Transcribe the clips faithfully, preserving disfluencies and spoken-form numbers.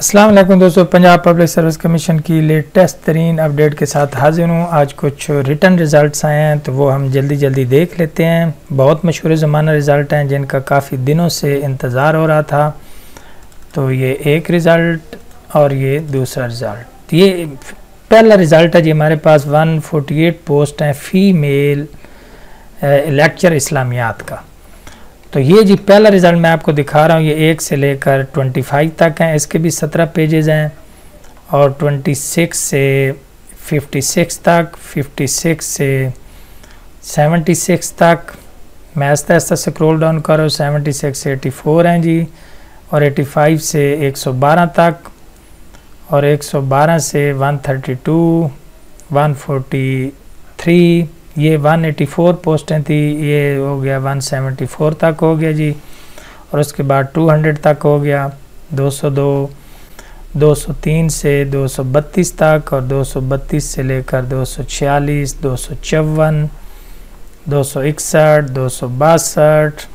अस्सलाम वालेकुम दोस्तों, पंजाब पब्लिक सर्विस कमीशन की लेटेस्ट तरीन अपडेट के साथ हाजिर हूँ। आज कुछ रिटर्न रिज़ल्ट्स आए हैं तो वो हम जल्दी जल्दी देख लेते हैं। बहुत मशहूर ज़माना रिज़ल्ट हैं जिनका काफ़ी दिनों से इंतज़ार हो रहा था। तो ये एक रिज़ल्ट और ये दूसरा रिज़ल्ट। ये पहला रिज़ल्ट है जी, हमारे पास वन फोर्टी एट पोस्ट हैं फ़ीमेल लेक्चर इस्लामियात का। तो ये जी पहला रिज़ल्ट मैं आपको दिखा रहा हूँ। ये एक से लेकर पच्चीस तक हैं। इसके भी सत्रह पेजेस हैं और छब्बीस से छप्पन तक, छप्पन से छिहत्तर तक। मैं आस्ता आस्ता स्क्रॉल डाउन कर रहा हूँ। छिहत्तर से चौरासी हैं जी, और पचासी से एक सौ बारह तक, और एक सौ बारह से एक सौ बत्तीस, एक सौ तैंतालीस। ये एक सौ चौरासी पोस्टें थी, ये हो गया एक सौ चौहत्तर तक हो गया जी, और उसके बाद दो सौ तक हो गया, दो सौ दो, दो सौ तीन से दो सौ बत्तीस तक, और दो सौ बत्तीस से लेकर दो सौ छियालीस, दो सौ चौवन, दो सौ इकसठ, दो सौ बासठ,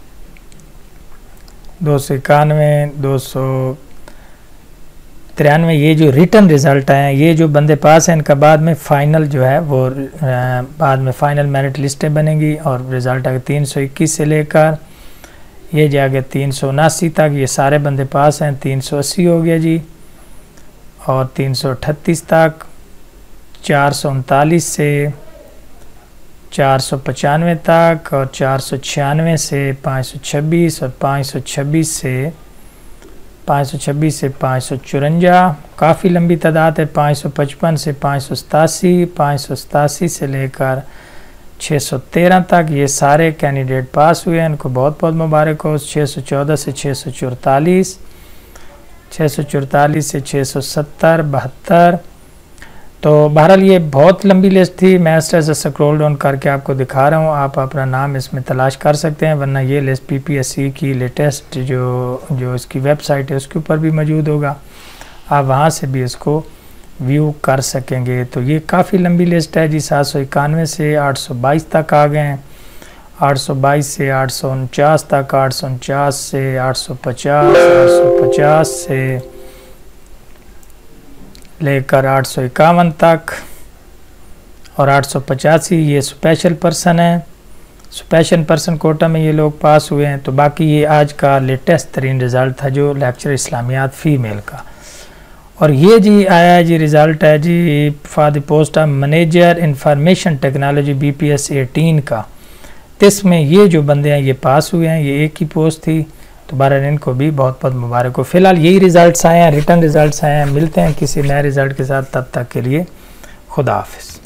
दो सौ इक्यानवे, दो सौ तिरानवे। ये जो रिटर्न रिज़ल्ट हैं, ये जो बंदे पास हैं इनका बाद में फ़ाइनल जो है वो बाद में फ़ाइनल मेरिट लिस्टें बनेंगी। और रिज़ल्ट आगे तीन सौ इक्कीस से लेकर ये जाके तीन सौ उनासी तक ये सारे बंदे पास हैं। तीन सौ अस्सी हो गया जी, और तीन सौ अठतीस तक, चार सौ उनतालीस से चार सौ पचानवे तक, और चार सौ छियानवे से पाँच सौ छब्बीस, और पाँच सौ छब्बीस से पाँच सौ छब्बीस से पाँच सौ चौरंजा। काफ़ी लंबी तादाद है। पाँच सौ पचपन से पाँच सौ सतासी, पाँच सौ सतासी से लेकर छः सौ तेरह तक ये सारे कैंडिडेट पास हुए हैं। इनको बहुत बहुत मुबारक हो। छः सौ चौदह से छः सौ चौतालीस, छः सौ चौतालीस से छः सौ सत्तर, बहत्तर। तो बहरहाल ये बहुत लंबी लिस्ट थी। मैं इस तरह से स्क्रॉल डाउन करके आपको दिखा रहा हूँ। आप अपना नाम इसमें तलाश कर सकते हैं, वरना ये लिस्ट पीपीएससी की लेटेस्ट जो जो इसकी वेबसाइट है उसके ऊपर भी मौजूद होगा। आप वहाँ से भी इसको व्यू कर सकेंगे। तो ये काफ़ी लंबी लिस्ट है जी। सात सौ इक्यानवे से आठ सौ बाईस तक आ गए हैं, आठ सौ बाईस से आठ सौ उनचास तक, आठ सौ उनचास से आठ सौ पचास, आठ सौ पचास से लेकर आठ सौ इक्यावन तक, और आठ सौ पचासी ये स्पेशल पर्सन है। स्पेशल पर्सन कोटा में ये लोग पास हुए हैं। तो बाकी ये आज का लेटेस्ट तरीन रिज़ल्ट था जो लेक्चर इस्लामियात फ़ीमेल का। और ये जी आया है जी, रिज़ल्ट है जी for the post of manager information technology B P S eighteen का। तो इसमें ये जो बंदे हैं ये पास हुए हैं। ये एक ही पोस्ट थी, तो बारह इनको भी बहुत बहुत मुबारक हो। फिलहाल यही रिज़ल्ट्स आए हैं, रिटर्न रिज़ल्ट्स आए हैं। मिलते हैं किसी नए रिज़ल्ट के साथ, तब तक के लिए खुदा हाफिज़।